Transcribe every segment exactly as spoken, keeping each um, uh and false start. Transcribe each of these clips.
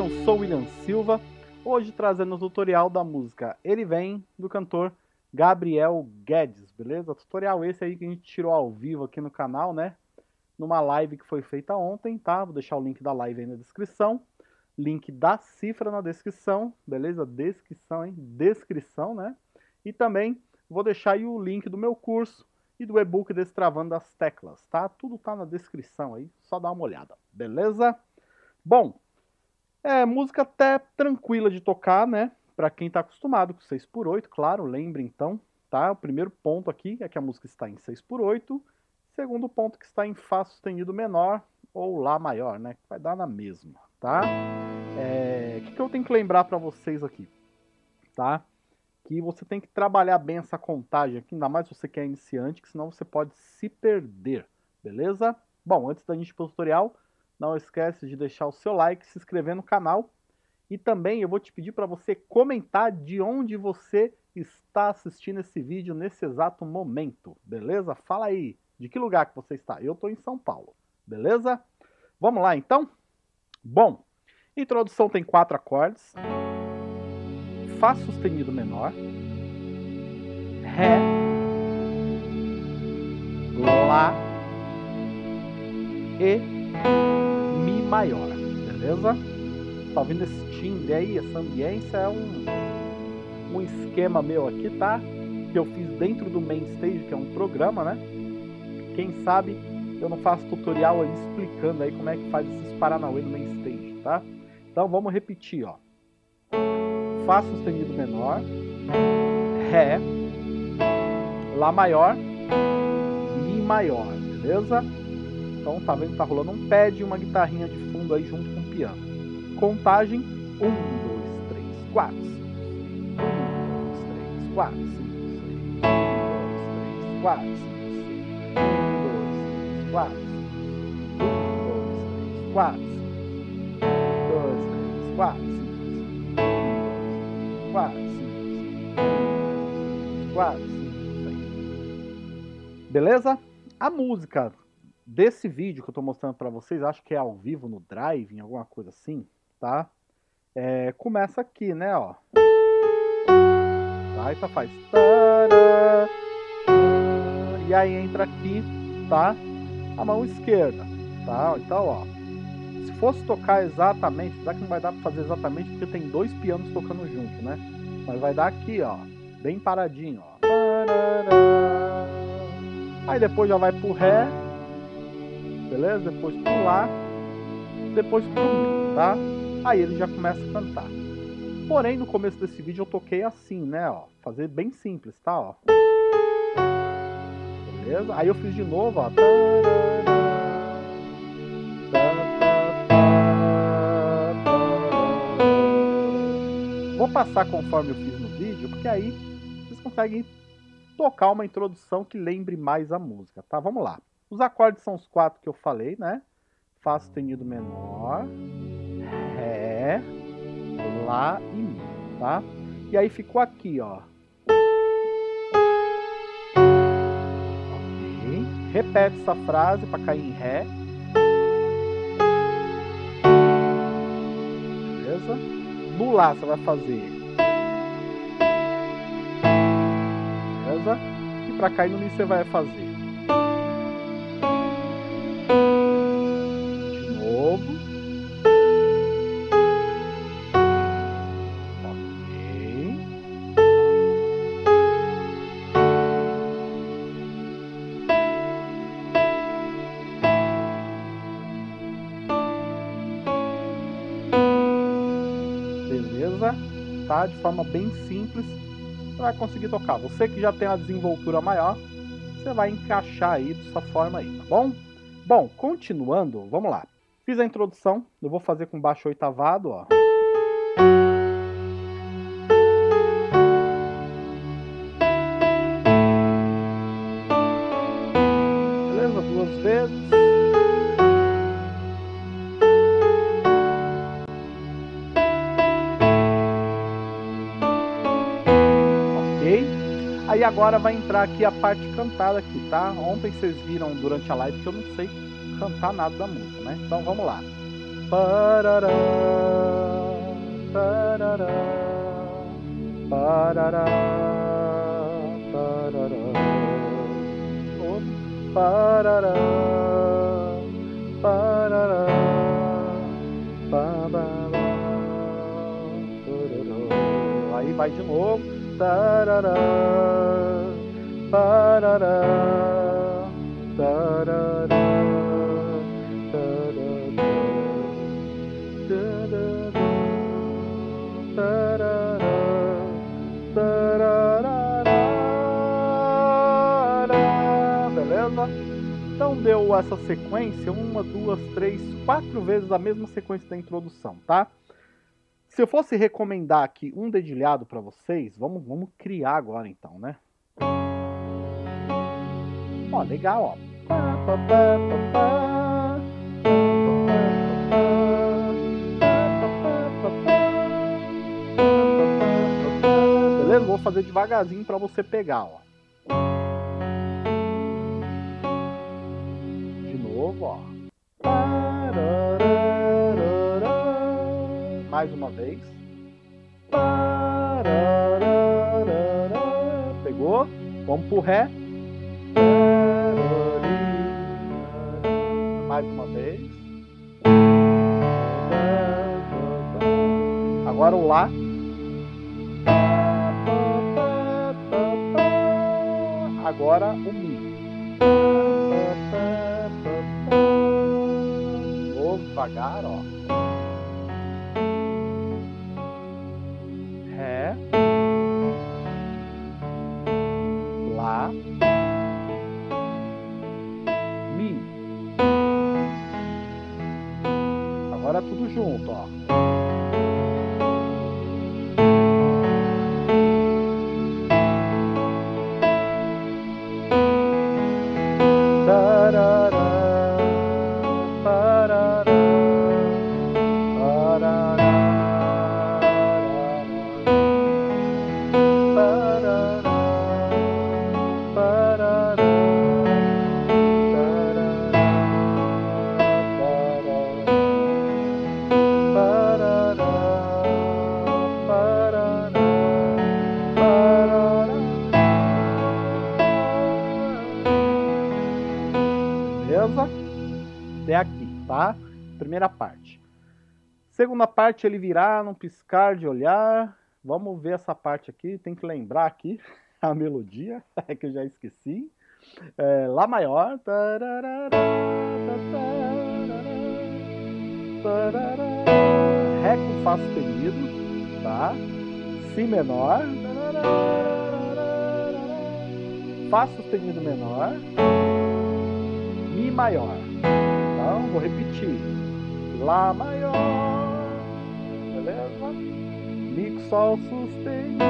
Eu sou William Silva, hoje trazendo o tutorial da música Ele Vem, do cantor Gabriel Guedes, beleza? Tutorial esse aí que a gente tirou ao vivo aqui no canal, né? Numa live que foi feita ontem, tá? Vou deixar o link da live aí na descrição. Link da cifra na descrição, beleza? Descrição, hein? Descrição, né? E também vou deixar aí o link do meu curso e do e-book Destravando as Teclas, tá? Tudo tá na descrição aí, só dá uma olhada, beleza? Bom, é música até tranquila de tocar, né? Pra quem tá acostumado com seis por oito, claro, lembre então, tá? O primeiro ponto aqui é que a música está em seis por oito, segundo ponto que está em Fá sustenido menor ou Lá maior, né? Vai dar na mesma, tá? É, o que, que eu tenho que lembrar pra vocês aqui, tá? Que você tem que trabalhar bem essa contagem aqui, ainda mais se você que é iniciante, que senão você pode se perder, beleza? Bom, antes da gente ir pro tutorial, não esquece de deixar o seu like, se inscrever no canal e também eu vou te pedir para você comentar de onde você está assistindo esse vídeo nesse exato momento, beleza? Fala aí, de que lugar que você está? Eu estou em São Paulo, beleza? Vamos lá então? Bom, introdução tem quatro acordes. Fá sustenido menor, Ré, Lá e Mi maior, beleza? Tá ouvindo esse timbre aí, essa ambiência? É um, um esquema meu aqui, tá? Que eu fiz dentro do Main Stage, que é um programa, né? Quem sabe eu não faço tutorial aí explicando aí como é que faz esses paranauê no Main Stage, tá? Então vamos repetir, ó. Fá sustenido menor, Ré, Lá maior, Mi maior, beleza? Então tá vendo que tá rolando um pad e uma guitarrinha de fundo aí junto com o piano. Contagem, um, dois, três, quatro, um, dois, três, quatro, cinco, seis, um, dois, três, quatro, um, dois, três, quatro, um, dois, três, quatro, quatro, cinco, quatro, cinco, seis. Beleza? A música desse vídeo que eu tô mostrando pra vocês, acho que é ao vivo no Drive, alguma coisa assim, tá? É, começa aqui, né, ó. Tá? Então faz... E aí entra aqui, tá? A mão esquerda, tá? Então, ó. Se fosse tocar exatamente, será que não vai dar pra fazer exatamente porque tem dois pianos tocando junto, né? Mas vai dar aqui, ó, bem paradinho, ó. Aí depois já vai pro Ré, beleza? Depois pro Lá, depois pro Mi, tá? Aí ele já começa a cantar. Porém, no começo desse vídeo eu toquei assim, né, ó. Fazer bem simples, tá, ó. Beleza? Aí eu fiz de novo, ó. Vou passar conforme eu fiz no vídeo, porque aí vocês conseguem tocar uma introdução que lembre mais a música, tá? Vamos lá. Os acordes são os quatro que eu falei, né? Fá sustenido menor, Ré, Lá e Mi, tá? E aí ficou aqui, ó. Ok. Repete essa frase para cair em Ré. Beleza? No Lá você vai fazer, beleza? E para cair no Mi você vai fazer de novo. Ok. Beleza? Tá? De forma bem simples, você vai conseguir tocar. Você que já tem a desenvoltura maior, você vai encaixar aí dessa forma aí, tá bom? Bom, continuando, vamos lá. Fiz a introdução, eu vou fazer com baixo oitavado, ó. Beleza? Duas vezes. Aí agora vai entrar aqui a parte cantada aqui, tá? Ontem vocês viram durante a live que eu não sei cantar nada da música, né? Então vamos lá. Parará. Parará, parará, parará, oh, parará, parará, parará, parará. Aí vai de novo. Tarará, parará, tarará, tarará, tarará, tarará, tarará. Beleza? Então deu essa sequência, uma, duas, três, quatro vezes a mesma sequência da introdução, tá? Se eu fosse recomendar aqui um dedilhado para vocês, vamos, vamos criar agora então, né? Ó, legal, ó. Beleza? Vou fazer devagarzinho para você pegar, ó. De novo, ó. Mais uma vez. Pegou? Vamos pro Ré. Mais uma vez. Agora o Lá. Agora o Mi. Vou devagar, ó. Ré, Lá, Mi. Agora tudo junto, ó. Tarará, parará, parará. Beleza? Até aqui, tá? Primeira parte. Segunda parte, ele virar num piscar de olhar. Vamos ver essa parte aqui. Tem que lembrar aqui a melodia, que eu já esqueci. É, Lá maior. Ré com Fá sustenido, tá? Si menor. Fá sustenido menor. Mi maior. Então, vou repetir. Lá maior. Beleza? Mi com Sol sustenido.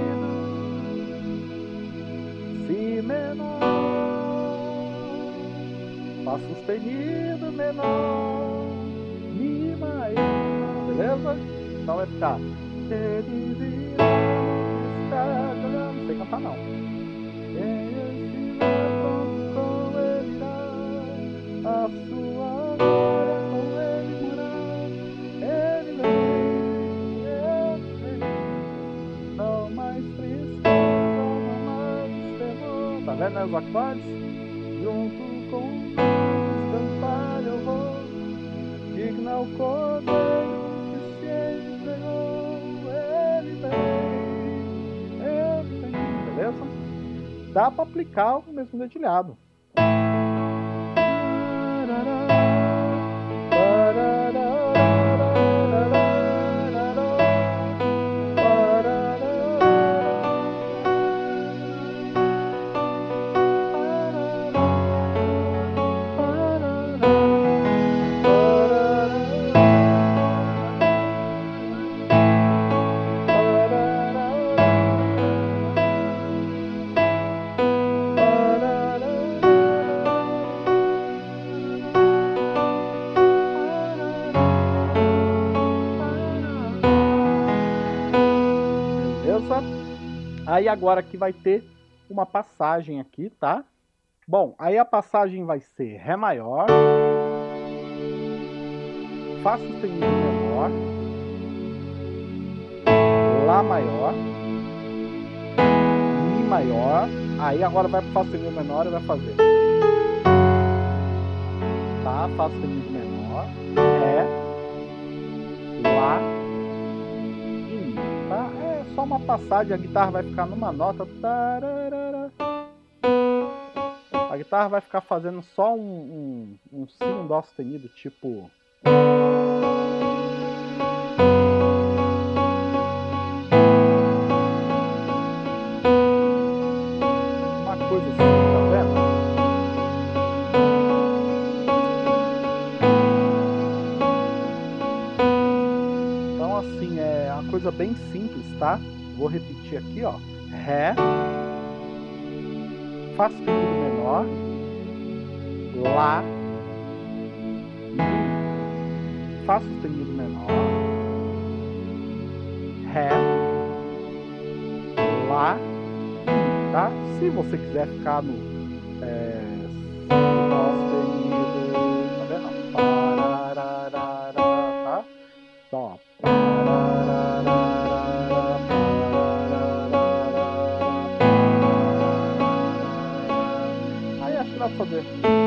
Si menor. Fá sustenido menor. Mi maior. Beleza? Então vai ficar. Ele virá, está jogando. Não sei cantar não. A sua glória com ele morar, ele vem, ele vem, não mais tristeza, não mais temor. Tá vendo, né, os acordes? Junto com Deus cantar eu vou, digno é o cordeiro que se entregou, ele vem, ele vem, beleza? Dá pra aplicar o mesmo dedilhado. Aí agora aqui vai ter uma passagem aqui, tá? Bom, aí a passagem vai ser Ré maior, Fá sustenido menor, Lá maior, Mi maior, aí agora vai pro Fá sustenido menor e vai fazer. Tá, Fá sustenido menor, Ré, Lá e Mi, tá? É só uma passagem, a guitarra vai ficar numa nota. Tararara. A guitarra vai ficar fazendo só um, um, um Si, um Dó sustenido, tipo... Uma coisa assim, tá vendo? Então assim, é uma coisa bem simples, tá? Vou repetir aqui, ó. Ré, Fá sustenido menor, Lá, Mi, Fá sustenido menor, Ré, Lá, Mi, tá? Se você quiser ficar no é, Si, Dó sustenido, tá vendo? Parararara, tá? Ó. Aí acho que dá pra fazer.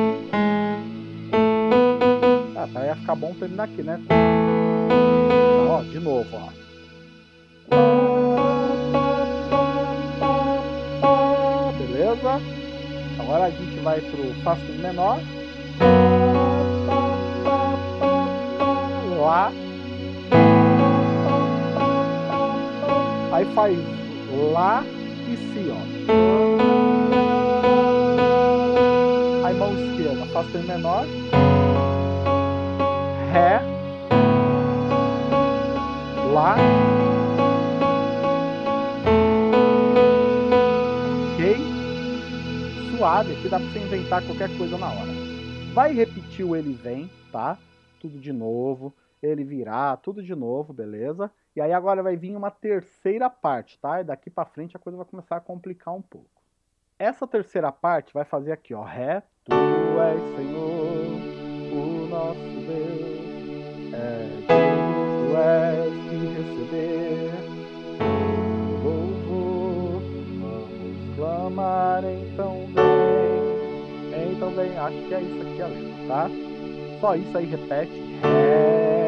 Ah, tá, ia ficar bom terminar aqui, né? Então, ó, de novo, ó. Beleza? Agora a gente vai pro Fá sustenido menor. Lá. Aí faz Lá e Si, ó. Aí mão esquerda, Fá sustenido menor, Ré, Lá, ok? Suave, aqui dá pra você inventar qualquer coisa na hora. Vai repetir o ele vem, tá? Tudo de novo, ele virá, tudo de novo, beleza? E aí agora vai vir uma terceira parte, tá? E daqui pra frente a coisa vai começar a complicar um pouco. Essa terceira parte vai fazer aqui, ó. Ré, Tu és Senhor, o nosso Deus, é Tu és de receber louvor. Vamos clamar, então vem, então vem. Acho que é isso aqui a letra, tá? Só isso aí, repete. Ré.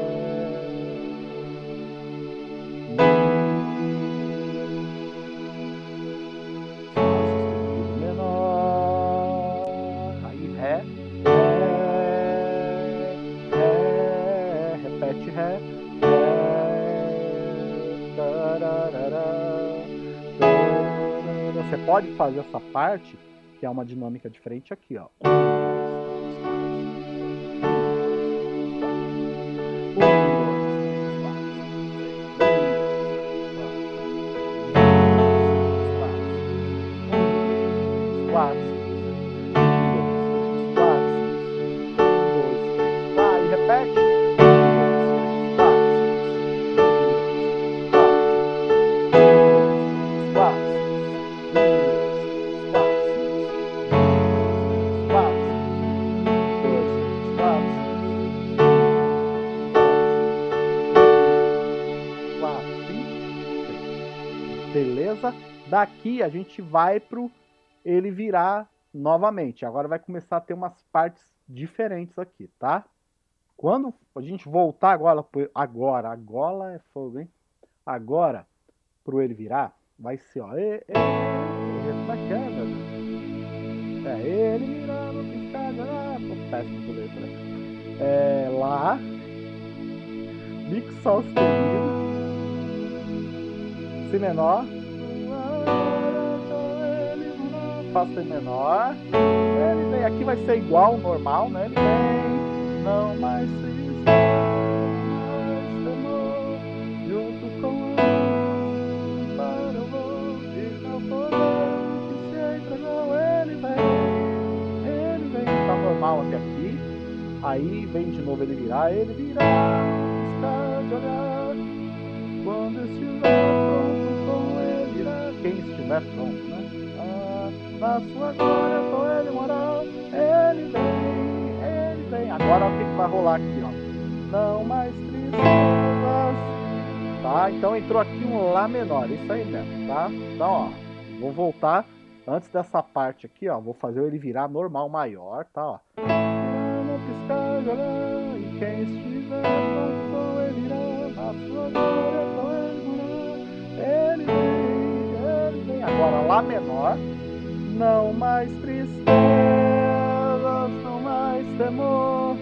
Ré, você pode fazer essa parte, que é uma dinâmica diferente aqui, ó. Vai, repete. Beleza? Daqui a gente vai pro ele virar novamente. Agora vai começar a ter umas partes diferentes aqui, tá? Quando a gente voltar agora, agora, agora é fogo, hein? Agora, pro ele virar, vai ser, ó. E, e, essa queda. É, ele virar no piscar de olhos. Tô péssimo com letra. É, Lá. Mi com Sol sustenido. Si menor. Fá sustenido menor. Ele vem. Aqui vai ser igual, normal, né? Ele vem. Não mais triste, mais temor. Junto com anjos para o voo de tal poder que se entregou. Ele vem. Ele vem. Tá normal até aqui. Aí vem de novo ele virar. Ele virá. Está de olhar. Quando estiver pronto com ele irá. Quem estiver pronto, né? Ah, na sua glória com ele morar. Ele vem, ele vem. Agora o que, que vai rolar aqui, ó? Não mais tristezas, tá? Então entrou aqui um Lá menor, isso aí mesmo, tá? Então, ó, vou voltar antes dessa parte aqui, ó, vou fazer ele virar normal maior, tá, ó. Não piscar, jogar, e quem estiver com ele irá, na sua glória com ele virá, ele vem, ele vem. Agora Lá menor, não mais tristezas, não mais temor,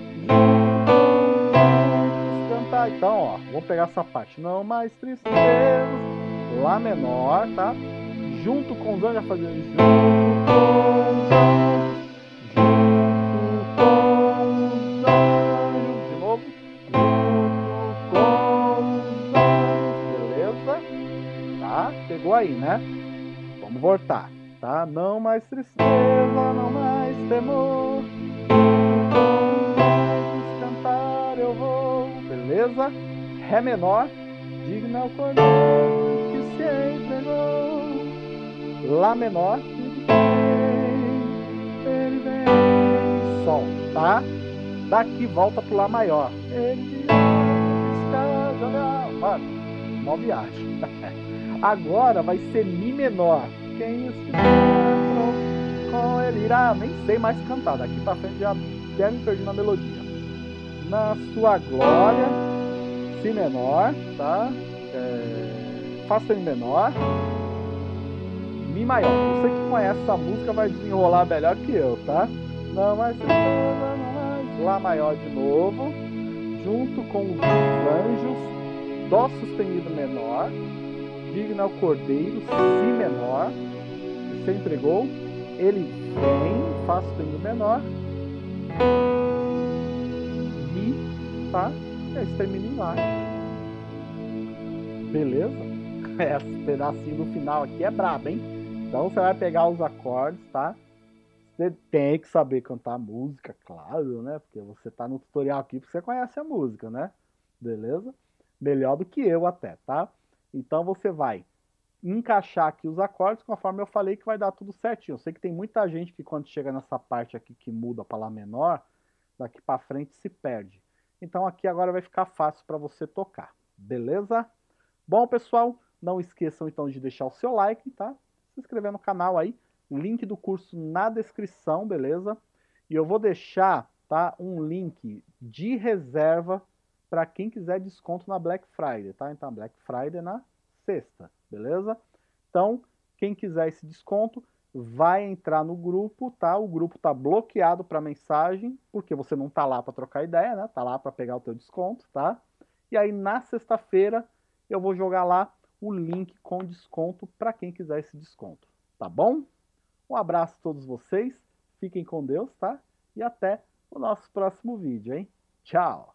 cantar. Então, ó, vamos pegar essa parte. Não mais tristezas, Lá menor, tá? Junto com os anjos, já fazendo junto com os anjos, junto com os anjos, de novo, junto com os anjos, beleza? Tá? Pegou aí, né? Vamos voltar, tá? Não mais tristeza, não mais temor, cantar eu vou, beleza? Ré menor, digno é o cordeiro que se entregou. Lá menor, ele vem, ele vem, Sol, tá? Daqui volta pro Lá maior. Ele vem, mano, mó viagem. Agora vai ser Mi menor. Quem estiver com ele irá, nem sei mais cantar. Daqui pra frente já até me perdi na melodia. Na sua glória, Si menor, tá? É, Fá sustenido menor, Mi maior. Você que conhece essa música vai desenrolar melhor que eu, tá? Não mais, Lá maior de novo, junto com os anjos, Dó sustenido menor, digno é o cordeiro, Si menor, você entregou, ele vem, Fá sustenido menor, Mi, tá? E aí você termina em Lá. Beleza? Esse pedacinho do final aqui é brabo, hein? Então você vai pegar os acordes, tá? Você tem que saber cantar música, claro, né? Porque você tá no tutorial aqui porque você conhece a música, né? Beleza? Melhor do que eu até, tá? Então você vai encaixar aqui os acordes conforme eu falei que vai dar tudo certinho. Eu sei que tem muita gente que quando chega nessa parte aqui que muda para Lá menor, daqui para frente se perde. Então aqui agora vai ficar fácil para você tocar, beleza? Bom, pessoal, não esqueçam então de deixar o seu like, tá? Se inscrever no canal aí, link do curso na descrição, beleza? E eu vou deixar, tá, um link de reserva para quem quiser desconto na Black Friday, tá? Então, Black Friday é na sexta, beleza? Então, quem quiser esse desconto, vai entrar no grupo, tá? O grupo tá bloqueado para mensagem, porque você não tá lá para trocar ideia, né? Tá lá para pegar o teu desconto, tá? E aí, na sexta-feira, eu vou jogar lá o link com desconto para quem quiser esse desconto, tá bom? Um abraço a todos vocês, fiquem com Deus, tá? E até o nosso próximo vídeo, hein? Tchau!